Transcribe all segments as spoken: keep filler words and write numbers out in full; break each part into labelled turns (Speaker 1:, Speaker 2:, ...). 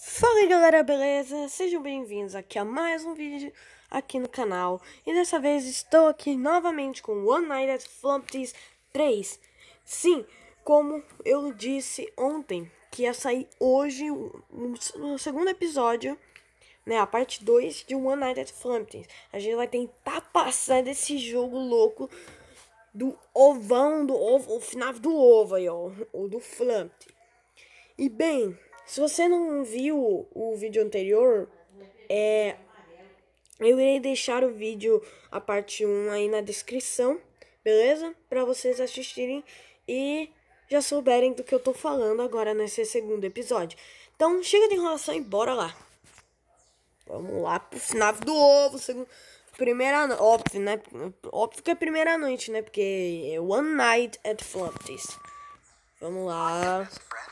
Speaker 1: Fala aí galera, beleza? Sejam bem-vindos aqui a mais um vídeo aqui no canal. E dessa vez estou aqui novamente com One Night at Flumpty's três. Sim, como eu disse ontem, que ia sair hoje no segundo episódio, né, a parte dois de One Night at Flumpty's. A gente vai tentar passar desse jogo louco do ovão, do ovo, o final do ovo aí, ó, o do Flumpty. E bem, se você não viu o vídeo anterior, é, eu irei deixar o vídeo, a parte um aí na descrição, beleza? Para vocês assistirem e já souberem do que eu tô falando agora nesse segundo episódio. Então, chega de enrolação e bora lá. Vamos lá pro final do ovo, segundo, primeira noite, óbvio, né? Óbvio que é primeira noite, né? Porque é One Night at Flumpty's. Vamos lá.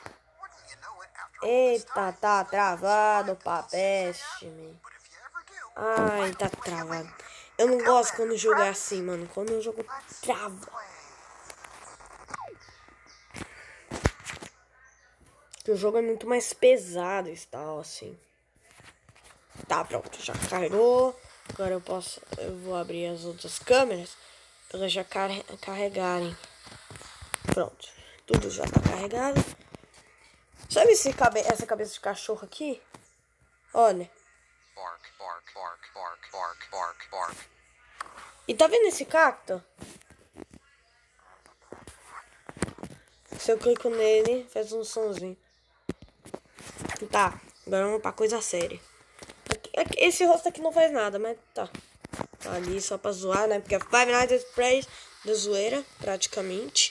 Speaker 1: Eita, tá travado pra peste, man. Ai, tá travado. Eu não gosto quando o jogo é assim, mano. Quando o jogo trava. Porque o jogo é muito mais pesado e tal, assim. Tá, pronto, já carregou. Agora eu posso, eu vou abrir as outras câmeras pra elas já car carregarem. Pronto, tudo já tá carregado. Sabe esse cabe essa cabeça de cachorro aqui? Olha. Bark, bark, bark, bark, bark, bark, bark. E tá vendo esse cacto? Se eu clico nele, faz um sonzinho. Tá, agora vamos pra coisa séria. Esse rosto aqui não faz nada, mas tá. Tá ali só pra zoar, né? Porque é Five Nights at Freddy's da zoeira, praticamente.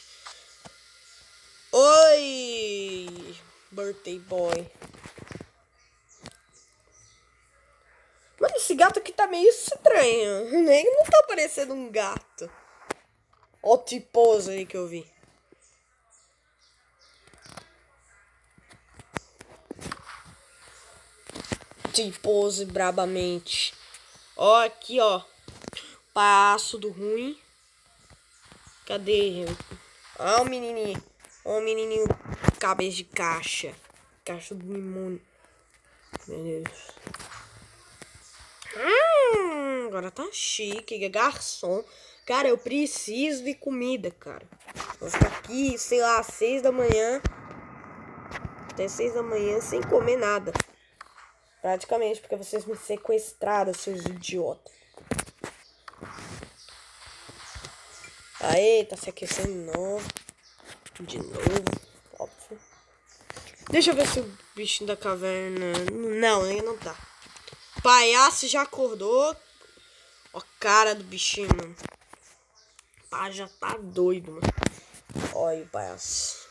Speaker 1: Oi! Birthday Boy. Mano, esse gato aqui tá meio estranho. Ele não tá parecendo um gato. Ó o tiposo aí que eu vi. Tiposo brabamente. Ó, aqui, ó. Passo do ruim. Cadê? Ó o menininho. Ó o menininho. Cabeça de caixa. Caixa do demônio. Meu Deus. Hum, agora tá chique. Garçom. Cara, eu preciso de comida, cara. Vou ficar aqui, sei lá, seis da manhã. Até seis da manhã sem comer nada. Praticamente, porque vocês me sequestraram, seus idiotas. Aê, tá se aquecendo de novo. De novo, óbvio. Deixa eu ver se o bichinho da caverna... Não, ainda não tá. O palhaço já acordou. Ó a cara do bichinho, mano. O pá já tá doido, mano. Olha o palhaço.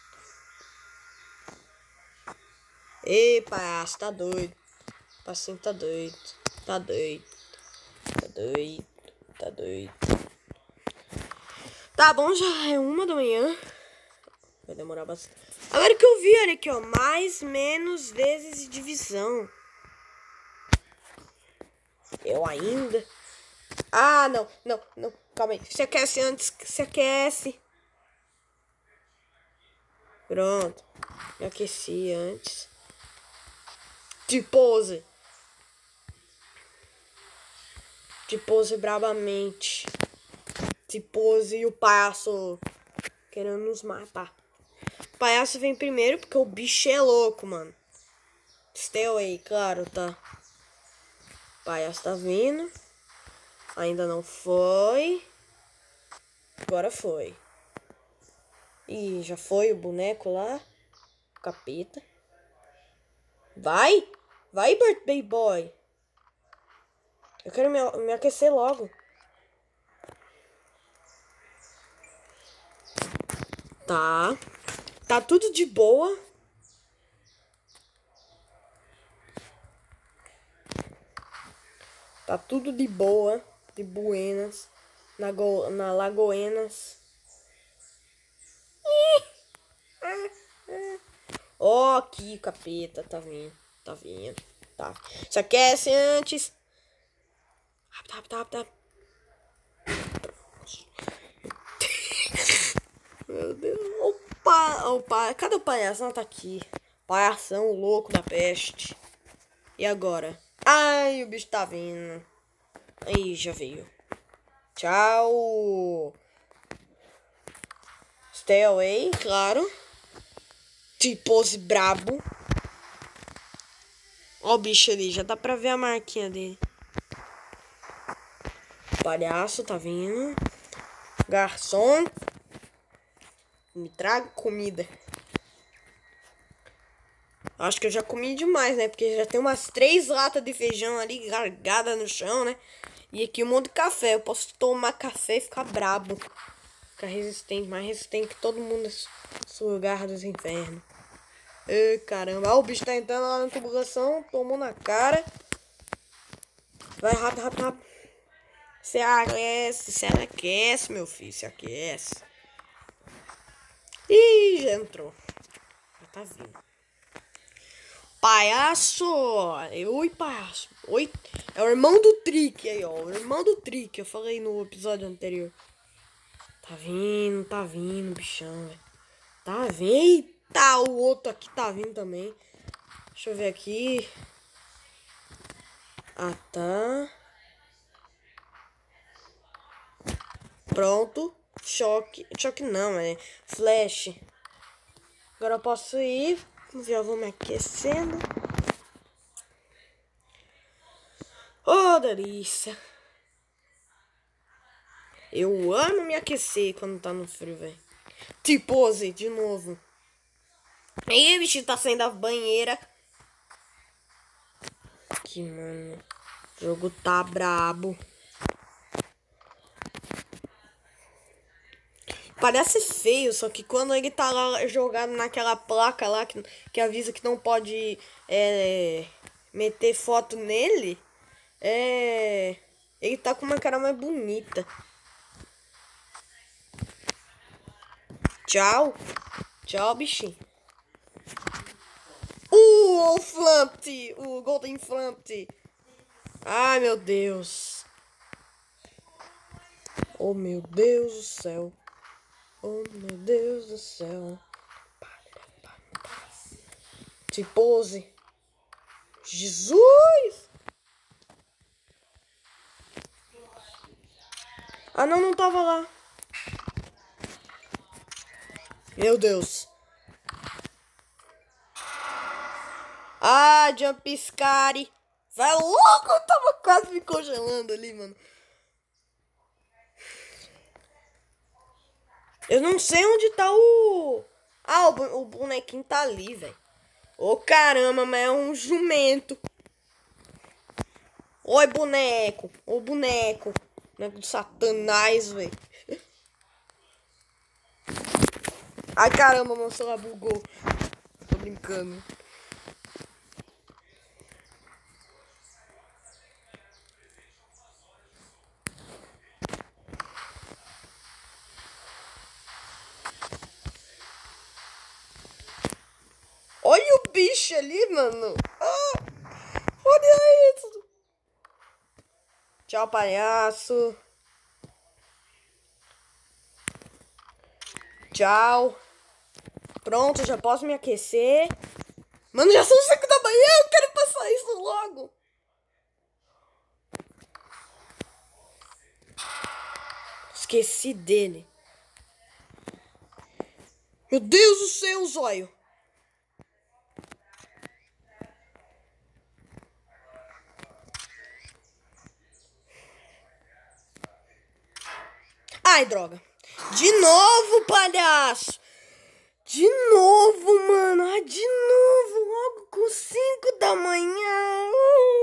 Speaker 1: Ei, palhaço, tá doido. O passinho tá doido. Tá doido. Tá doido. Tá doido. Tá bom, já é uma da manhã. Vai demorar bastante. Agora que eu vi, olha aqui, ó. Mais, menos, vezes e divisão. Eu ainda... Ah, não, não, não. Calma aí. Se aquece antes. Se aquece. Pronto. Me aqueci antes. De pose. De pose brabamente. De pose e o palhaço querendo nos matar. O palhaço vem primeiro porque o bicho é louco, mano. Stay away, claro, tá? O palhaço tá vindo. Ainda não foi. Agora foi. Ih, já foi o boneco lá. O capeta. Vai! Vai, Birthday Boy! Eu quero me, me aquecer logo. Tá. Tá tudo de boa. Tá tudo de boa. De buenas. Na, go, na Lagoenas. Ó, oh, aqui, capeta. Tá vindo. Tá vindo. Tá. Se aquece antes. Tap, tap, tap. Meu Deus. Opa, opa. Cadê o palhaço? Não, tá aqui. Palhação louco da peste. E agora? Ai, o bicho tá vindo. Aí, já veio. Tchau. Stay away, claro. T-pose brabo. Ó o bicho ali, já dá pra ver a marquinha dele. Palhaço tá vindo. Garçom, me traga comida. Acho que eu já comi demais, né? Porque já tem umas três latas de feijão ali largada no chão, né? E aqui um monte de café. Eu posso tomar café e ficar brabo. Ficar resistente, mais resistente que todo mundo nesse lugar dos infernos. Ai, caramba. Ah, o bicho tá entrando lá na tubulação. Tomou na cara. Vai rápido, rápido, rápido. Se aquece, se aquece, meu filho. Se aquece. Ih, já entrou. Já tá vindo. Palhaço! Oi, palhaço. Oi. É o irmão do Trick aí, ó. O irmão do Trick. Eu falei no episódio anterior. Tá vindo, tá vindo, bichão, velho. Tá vindo. Eita, o outro aqui tá vindo também. Deixa eu ver aqui. Ah, tá. Pronto. Choque. Choque não, é flash. Agora eu posso ir. Já vou me aquecendo. Oh, delícia. Eu amo me aquecer quando tá no frio, velho. T-pose, de novo. Aí, o bicho tá saindo da banheira. Aqui, mano. O jogo tá brabo. Parece feio, só que quando ele tá lá jogado naquela placa lá que, que avisa que não pode é, meter foto nele, é, ele tá com uma cara mais bonita. Tchau. Tchau, bichinho. Uh, o Flumpty, o Golden Flumpty. Ai, meu Deus. Oh, meu Deus do céu. Oh, meu Deus do céu. T-pose. Jesus! Ah, não, não tava lá. Meu Deus. Ah, jump scare. Vai louco, eu tava quase me congelando ali, mano. Eu não sei onde tá o... Ah, o, o bonequinho tá ali, velho. Ô, caramba, mas é um jumento. Oi, boneco. Ô, boneco. Boneco do satanás, velho. Ai, caramba, meu celular bugou. Tô brincando. Olha o bicho ali, mano. Ah, olha isso. Tchau, palhaço. Tchau. Pronto, já posso me aquecer. Mano, já são cinco da manhã. Eu quero passar isso logo. Esqueci dele. Meu Deus do céu, zóio. Ai, droga. De novo, palhaço. De novo, mano. Ah, de novo. Logo com cinco da manhã.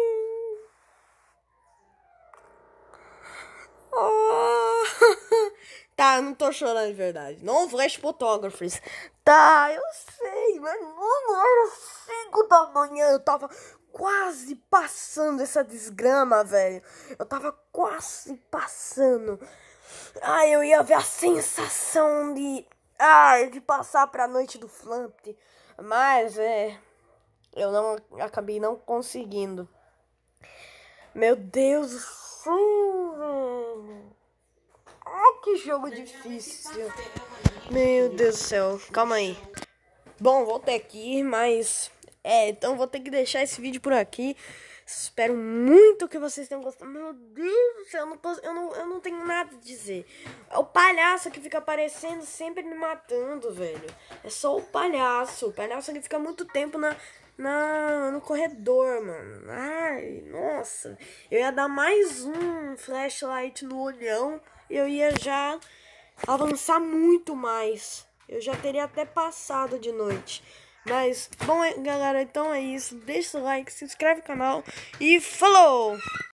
Speaker 1: Oh. Tá, eu não tô chorando de verdade. Não flash photographers. Tá, eu sei, mas não era cinco da manhã. Eu tava quase passando essa desgrama, velho. Eu tava quase passando. Ai, eu ia ver a sensação de... Ai, de passar pra noite do Flumpty. Mas, é... Eu não... Acabei não conseguindo. Meu Deus do céu. Ai, que jogo difícil. Meu Deus do céu. Calma aí. Bom, voltei aqui, mas... É, então vou ter que deixar esse vídeo por aqui. Espero muito que vocês tenham gostado. Meu Deus do céu, eu não, posso, eu não, eu não tenho nada a dizer. É o palhaço que fica aparecendo, sempre me matando, velho. É só o palhaço. O palhaço que fica muito tempo na, na, no corredor, mano. Ai, nossa. Eu ia dar mais um flashlight no olhão e eu ia já avançar muito mais. Eu já teria até passado de noite. Mas, bom, galera, então é isso. Deixa o like, se inscreve no canal e falou!